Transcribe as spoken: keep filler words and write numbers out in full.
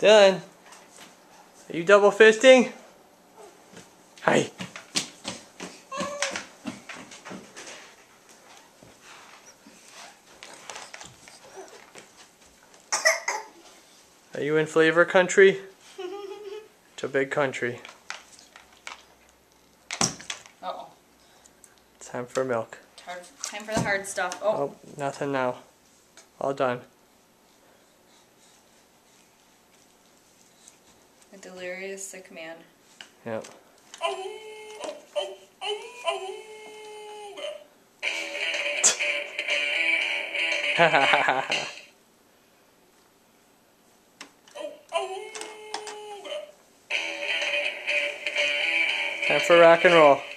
Dillon, are you double fisting? Hi. Are you in flavor country? It's a big country. Uh-oh. Time for milk. Hard, time for the hard stuff. Oh. Oh, nothing now. All done. A delirious sick man. Yep. Ha ha ha ha. Time for rock and roll.